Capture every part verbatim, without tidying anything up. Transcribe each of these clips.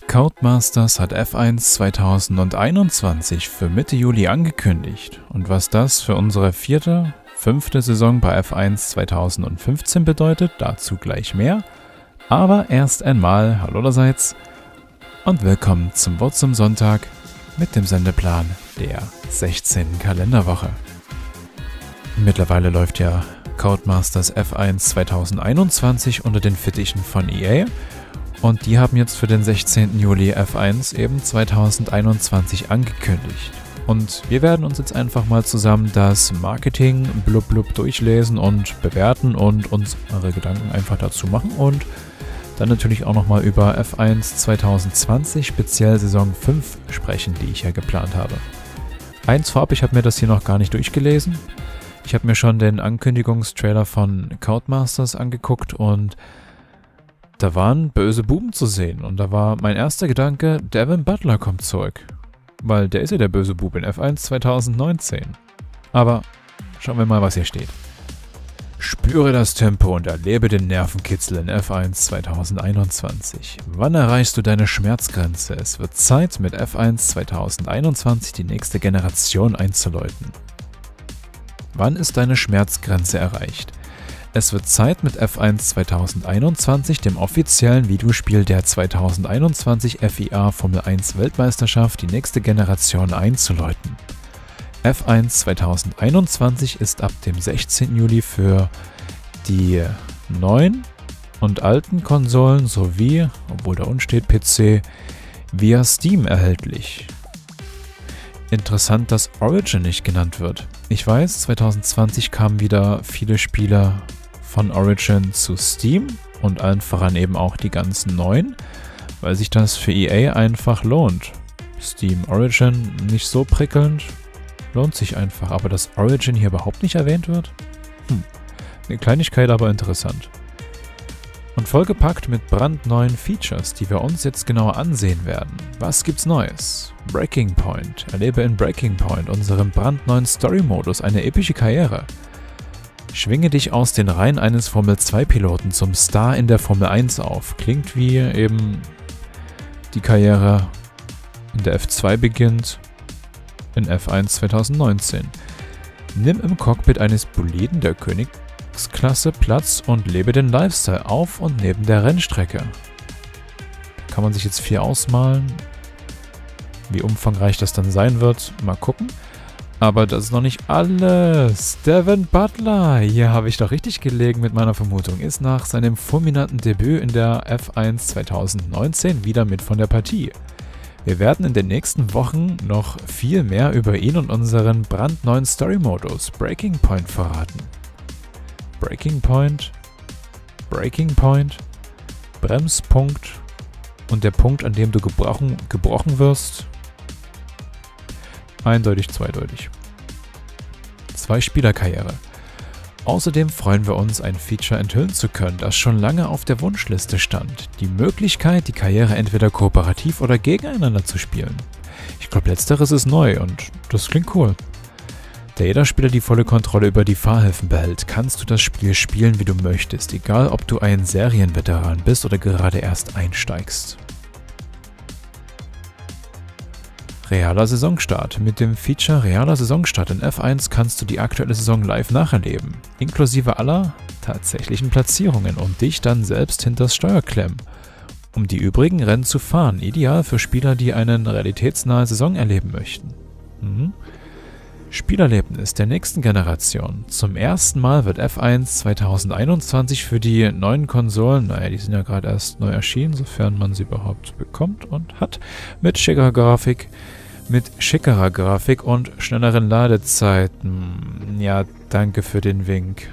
Codemasters hat F eins zweitausendeinundzwanzig für Mitte Juli angekündigt. Und was das für unsere vierte, fünfte Saison bei F eins zweitausendfünfzehn bedeutet, dazu gleich mehr. Aber erst einmal, hallo allerseits und willkommen zum Wort zum Sonntag mit dem Sendeplan der sechzehnten Kalenderwoche. Mittlerweile läuft ja Codemasters F eins zweitausendeinundzwanzig unter den Fittichen von E A. Und die haben jetzt für den sechzehnten Juli F eins eben zweitausendeinundzwanzig angekündigt. Und wir werden uns jetzt einfach mal zusammen das Marketing blub blub durchlesen und bewerten und uns eure Gedanken einfach dazu machen und dann natürlich auch nochmal über F eins zweitausendzwanzig, speziell Saison fünf, sprechen, die ich ja geplant habe. Eins vorab, ich habe mir das hier noch gar nicht durchgelesen. Ich habe mir schon den Ankündigungstrailer von Codemasters angeguckt und da waren böse Buben zu sehen und da war mein erster Gedanke, Devin Butler kommt zurück. Weil der ist ja der böse Bub in F eins zweitausendneunzehn. Aber schauen wir mal, was hier steht. Spüre das Tempo und erlebe den Nervenkitzel in F eins zweitausendeinundzwanzig. Wann erreichst du deine Schmerzgrenze? Es wird Zeit, mit F eins zweitausendeinundzwanzig die nächste Generation einzuläuten. Wann ist deine Schmerzgrenze erreicht? Es wird Zeit, mit F eins zweitausendeinundzwanzig, dem offiziellen Videospiel der zweitausendeinundzwanzig F I A Formel eins Weltmeisterschaft, die nächste Generation einzuläuten. F eins zweitausendeinundzwanzig ist ab dem sechzehnten Juli für die neuen und alten Konsolen sowie, obwohl da unten steht P C, via Steam erhältlich. Interessant, dass Origin nicht genannt wird. Ich weiß, zweitausendzwanzig kamen wieder viele Spieler von Origin zu Steam und allen voran eben auch die ganzen neuen, weil sich das für E A einfach lohnt. Steam Origin nicht so prickelnd, lohnt sich einfach, aber dass Origin hier überhaupt nicht erwähnt wird? Hm, eine Kleinigkeit, aber interessant. Und vollgepackt mit brandneuen Features, die wir uns jetzt genauer ansehen werden. Was gibt's Neues? Breaking Point. Erlebe in Breaking Point, unserem brandneuen Story-Modus, eine epische Karriere. Schwinge dich aus den Reihen eines Formel zwei Piloten zum Star in der Formel eins auf. Klingt wie eben die Karriere in der F zwei beginnt in F eins zweitausendneunzehn. Nimm im Cockpit eines Boliden der Königsklasse Platz und lebe den Lifestyle auf und neben der Rennstrecke. Kann man sich jetzt viel ausmalen, wie umfangreich das dann sein wird. Mal gucken. Aber das ist noch nicht alles. Devin Butler, hier habe ich doch richtig gelegen mit meiner Vermutung, ist nach seinem fulminanten Debüt in der F eins zweitausendneunzehn wieder mit von der Partie. Wir werden in den nächsten Wochen noch viel mehr über ihn und unseren brandneuen Story-Modus Breaking Point verraten. Breaking Point, Breaking Point, Bremspunkt und der Punkt, an dem du gebrochen, gebrochen wirst. Eindeutig, zweideutig. Zwei-Spieler-Karriere. Außerdem freuen wir uns, ein Feature enthüllen zu können, das schon lange auf der Wunschliste stand. Die Möglichkeit, die Karriere entweder kooperativ oder gegeneinander zu spielen. Ich glaube, letzteres ist neu und das klingt cool. Da jeder Spieler die volle Kontrolle über die Fahrhilfen behält, kannst du das Spiel spielen, wie du möchtest, egal ob du ein Serienveteran bist oder gerade erst einsteigst. Realer Saisonstart. Mit dem Feature Realer Saisonstart in F eins kannst du die aktuelle Saison live nacherleben, inklusive aller tatsächlichen Platzierungen und dich dann selbst hinters Steuer klemmen, um die übrigen Rennen zu fahren. Ideal für Spieler, die eine realitätsnahe Saison erleben möchten. Mhm. Spielerlebnis der nächsten Generation. Zum ersten Mal wird F eins zweitausendeinundzwanzig für die neuen Konsolen, naja, die sind ja gerade erst neu erschienen, sofern man sie überhaupt bekommt und hat, mit schickerer Grafik, mit schickerer Grafik und schnelleren Ladezeiten. Ja, danke für den Wink.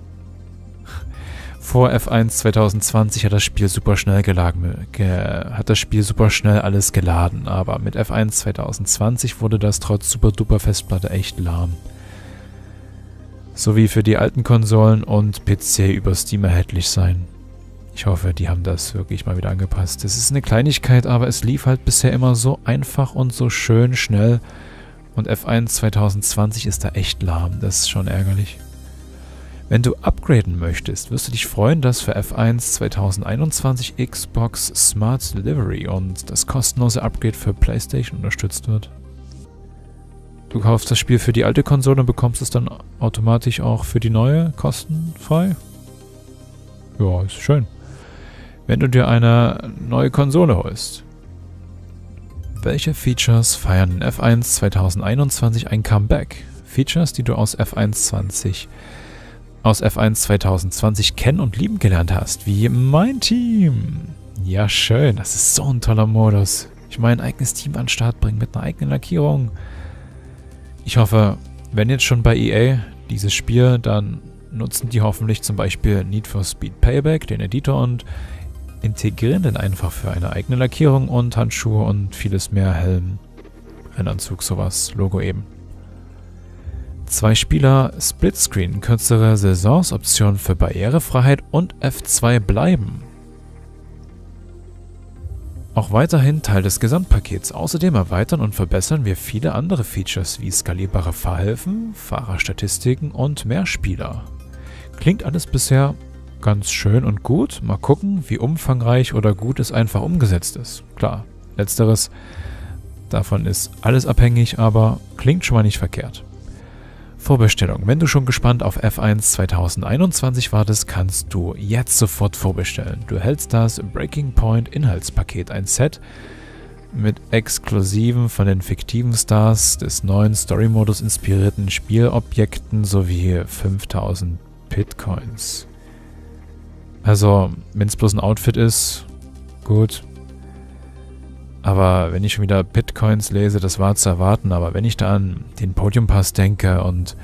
Vor F eins zweitausendzwanzig hat das Spiel super schnell geladen, ge, hat das Spiel super schnell alles geladen, aber mit F eins zweitausendzwanzig wurde das trotz super duper Festplatte echt lahm. Sowie für die alten Konsolen und P C über Steam erhältlich sein. Ich hoffe, die haben das wirklich mal wieder angepasst. Es ist eine Kleinigkeit, aber es lief halt bisher immer so einfach und so schön schnell und F eins zweitausendzwanzig ist da echt lahm, das ist schon ärgerlich. Wenn du upgraden möchtest, wirst du dich freuen, dass für F eins zweitausendeinundzwanzig Xbox Smart Delivery und das kostenlose Upgrade für PlayStation unterstützt wird. Du kaufst das Spiel für die alte Konsole und bekommst es dann automatisch auch für die neue kostenfrei. Ja, ist schön. Wenn du dir eine neue Konsole holst. Welche Features feiern in F eins zweitausendeinundzwanzig ein Comeback? Features, die du aus F eins zwanzig, aus F eins zweitausendzwanzig kennen und lieben gelernt hast, wie mein Team. Ja, schön, das ist so ein toller Modus. Ich meine, ein eigenes Team an den Start bringen mit einer eigenen Lackierung. Ich hoffe, wenn jetzt schon bei E A dieses Spiel, dann nutzen die hoffentlich zum Beispiel Need for Speed Payback, den Editor, und integrieren den einfach für eine eigene Lackierung und Handschuhe und vieles mehr, Helm, Rennanzug, sowas, Logo eben. Zwei Spieler Splitscreen, kürzere Saisonsoptionen für Barrierefreiheit und F zwei bleiben. Auch weiterhin Teil des Gesamtpakets. Außerdem erweitern und verbessern wir viele andere Features wie skalierbare Fahrhilfen, Fahrerstatistiken und mehr Spieler. Klingt alles bisher ganz schön und gut. Mal gucken, wie umfangreich oder gut es einfach umgesetzt ist. Klar, letzteres, davon ist alles abhängig, aber klingt schon mal nicht verkehrt. Vorbestellung. Wenn du schon gespannt auf F eins zweitausendeinundzwanzig wartest, kannst du jetzt sofort vorbestellen. Du erhältst das Breaking Point Inhaltspaket, ein Set mit exklusiven, von den fiktiven Stars des neuen Story-Modus inspirierten Spielobjekten sowie fünftausend Bitcoins. Also, wenn es bloß ein Outfit ist, gut. Aber wenn ich schon wieder Bitcoins lese, das war zu erwarten. Aber wenn ich da an den Podium Pass denke und...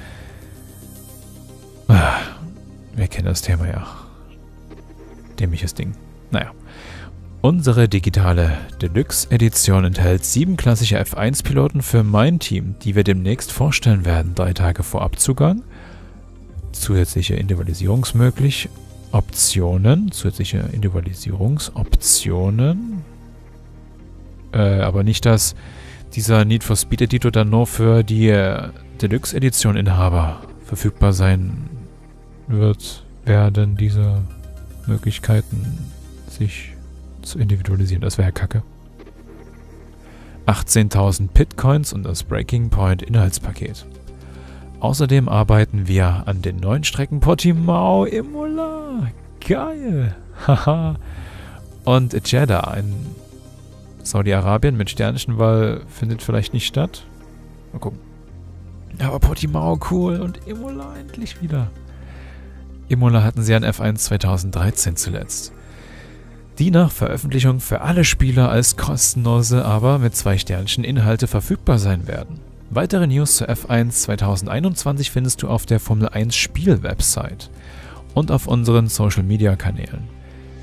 Ah, wir kennen das Thema ja. Dämliches Ding. Naja. Unsere digitale Deluxe-Edition enthält sieben klassische F eins Piloten für mein Team, die wir demnächst vorstellen werden. Drei Tage vor Abzugang. Zusätzliche Individualisierungsmöglich. Optionen. Zusätzliche Individualisierungsoptionen. Äh, aber nicht, dass dieser Need for Speed Editor dann nur für die äh, Deluxe Edition Inhaber verfügbar sein wird, werden diese Möglichkeiten sich zu individualisieren. Das wäre kacke. achtzehntausend Bitcoins und das Breaking Point Inhaltspaket. Außerdem arbeiten wir an den neuen Strecken Portimao Imola. Geil. Haha. Und Jeddah, ein Saudi-Arabien mit Sternchen, weil findet vielleicht nicht statt. Mal gucken. Aber Portimao cool und Imola endlich wieder. Imola hatten sie an F eins zweitausenddreizehn zuletzt. Die nach Veröffentlichung für alle Spieler als kostenlose, aber mit zwei Sternchen Inhalte verfügbar sein werden. Weitere News zu F eins zweitausendeinundzwanzig findest du auf der Formel eins Spiel-Website und auf unseren Social-Media-Kanälen.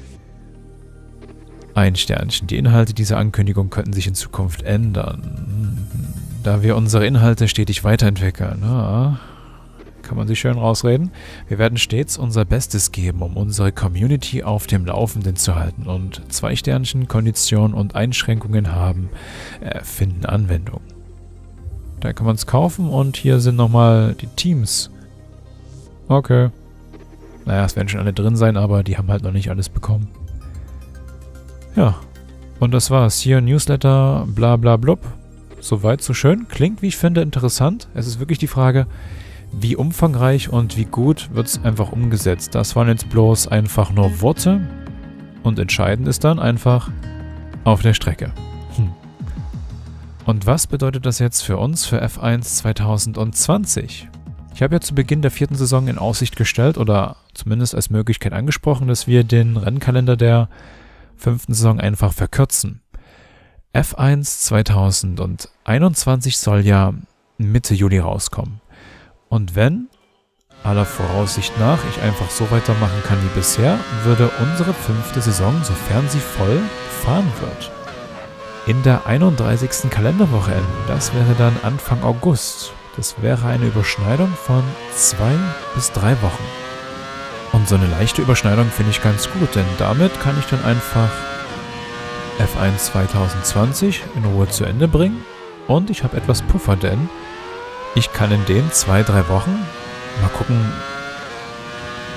Ein Sternchen. Die Inhalte dieser Ankündigung könnten sich in Zukunft ändern, da wir unsere Inhalte stetig weiterentwickeln. Ja, kann man sich schön rausreden. Wir werden stets unser Bestes geben, um unsere Community auf dem Laufenden zu halten, und zwei Sternchen, Konditionen und Einschränkungen haben, äh, finden Anwendung. Da kann man es kaufen und hier sind nochmal die Teams. Okay. Naja, es werden schon alle drin sein, aber die haben halt noch nicht alles bekommen. Ja, und das war's. Hier Newsletter, bla bla blub. Soweit, so schön. Klingt, wie ich finde, interessant. Es ist wirklich die Frage, wie umfangreich und wie gut wird es einfach umgesetzt. Das waren jetzt bloß einfach nur Worte. Und entscheidend ist dann einfach auf der Strecke. Hm. Und was bedeutet das jetzt für uns, für F eins zweitausendzwanzig? Ich habe ja zu Beginn der vierten Saison in Aussicht gestellt oder zumindest als Möglichkeit angesprochen, dass wir den Rennkalender der fünften Saison einfach verkürzen. F eins zweitausendeinundzwanzig soll ja Mitte Juli rauskommen. Und wenn, aller Voraussicht nach, ich einfach so weitermachen kann wie bisher, würde unsere fünfte Saison, sofern sie voll fahren wird, in der einunddreißigsten Kalenderwoche enden. Das wäre dann Anfang August. Das wäre eine Überschneidung von zwei bis drei Wochen. Und so eine leichte Überschneidung finde ich ganz gut, denn damit kann ich dann einfach F eins zweitausendzwanzig in Ruhe zu Ende bringen und ich habe etwas Puffer, denn ich kann in den zwei, drei Wochen, mal gucken,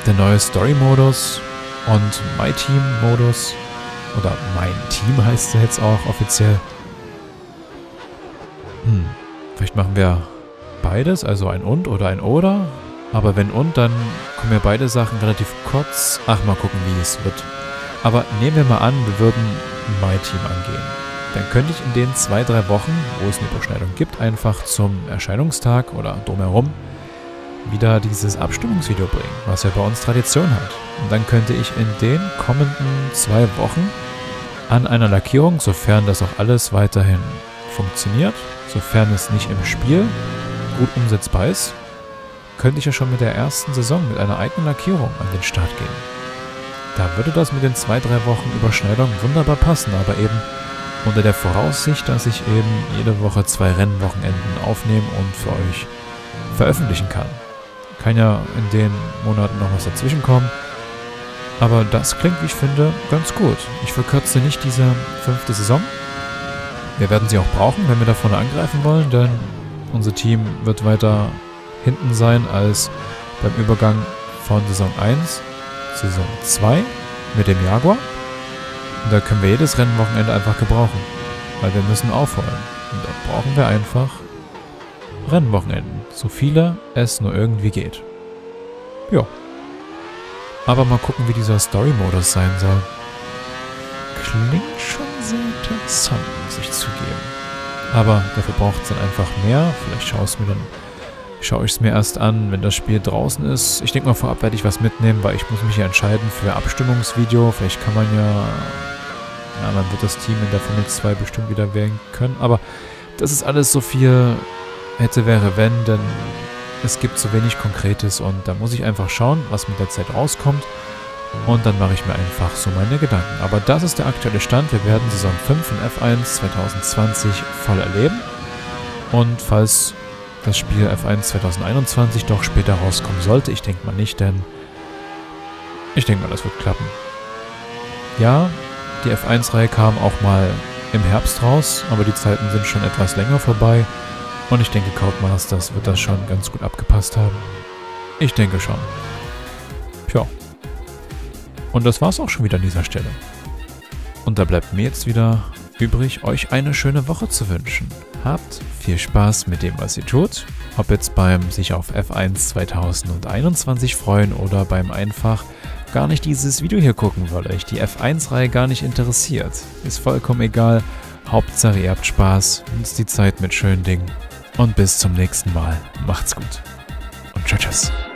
der neue Story-Modus und My Team-Modus. Oder Mein Team heißt er jetzt auch offiziell. Hm, vielleicht machen wir beides, also ein Und oder ein Oder. Aber wenn Und, dann kommen ja beide Sachen relativ kurz. Ach, mal gucken, wie es wird. Aber nehmen wir mal an, wir würden My Team angehen. Dann könnte ich in den zwei, drei Wochen, wo es eine Überschneidung gibt, einfach zum Erscheinungstag oder drumherum wieder dieses Abstimmungsvideo bringen, was ja bei uns Tradition hat. Und dann könnte ich in den kommenden zwei Wochen an einer Lackierung, sofern das auch alles weiterhin funktioniert, sofern es nicht im Spiel gut umsetzbar ist, könnte ich ja schon mit der ersten Saison mit einer eigenen Lackierung an den Start gehen. Da würde das mit den zwei, drei Wochen Überschneidung wunderbar passen, aber eben unter der Voraussicht, dass ich eben jede Woche zwei Rennwochenenden aufnehmen und für euch veröffentlichen kann. Kann ja in den Monaten noch was dazwischen kommen, aber das klingt, wie ich finde, ganz gut. Ich verkürze nicht diese fünfte Saison. Wir werden sie auch brauchen, wenn wir da vorne angreifen wollen, denn unser Team wird weiter hinten sein als beim Übergang von Saison eins zu Saison zwei mit dem Jaguar. Und da können wir jedes Rennwochenende einfach gebrauchen, weil wir müssen aufholen. Und da brauchen wir einfach Rennwochenenden, so viele es nur irgendwie geht. Ja. Aber mal gucken, wie dieser Story-Modus sein soll. Klingt schon sehr interessant, muss ich zugeben. Aber dafür braucht es dann einfach mehr. Vielleicht schaue ich es mir dann schaue ich es mir erst an, wenn das Spiel draußen ist. Ich denke mal, vorab werde ich was mitnehmen, weil ich muss mich hier entscheiden für Abstimmungsvideo. Vielleicht kann man ja, ja, man wird das Team in der Formel zwei bestimmt wieder wählen können. Aber das ist alles so viel hätte, wäre, wenn, denn es gibt so wenig Konkretes und da muss ich einfach schauen, was mit der Zeit rauskommt. Und dann mache ich mir einfach so meine Gedanken. Aber das ist der aktuelle Stand. Wir werden Saison fünf in F eins zwanzig zwanzig voll erleben. Und falls das Spiel F eins zwanzig einundzwanzig doch später rauskommen sollte, ich denke mal nicht, denn ich denke mal, das wird klappen. Ja, die F eins Reihe kam auch mal im Herbst raus, aber die Zeiten sind schon etwas länger vorbei und ich denke, Codemasters wird das schon ganz gut abgepasst haben. Ich denke schon. Tja. Und das war's auch schon wieder an dieser Stelle. Und da bleibt mir jetzt wieder übrig, euch eine schöne Woche zu wünschen. Habt viel Spaß mit dem, was ihr tut. Ob jetzt beim sich auf F eins zwanzig einundzwanzig freuen oder beim einfach gar nicht dieses Video hier gucken, weil euch die F eins Reihe gar nicht interessiert. Ist vollkommen egal. Hauptsache ihr habt Spaß, nutzt die Zeit mit schönen Dingen und bis zum nächsten Mal. Macht's gut und tschüss.